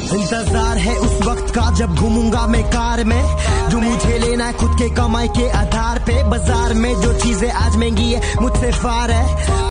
इंतजार है उस वक्त का जब घूमूंगा मैं कार में, जो मुझे लेना है खुद के कमाई के आधार पे। बाजार में जो चीजें आज महंगी है मुझसे फार है।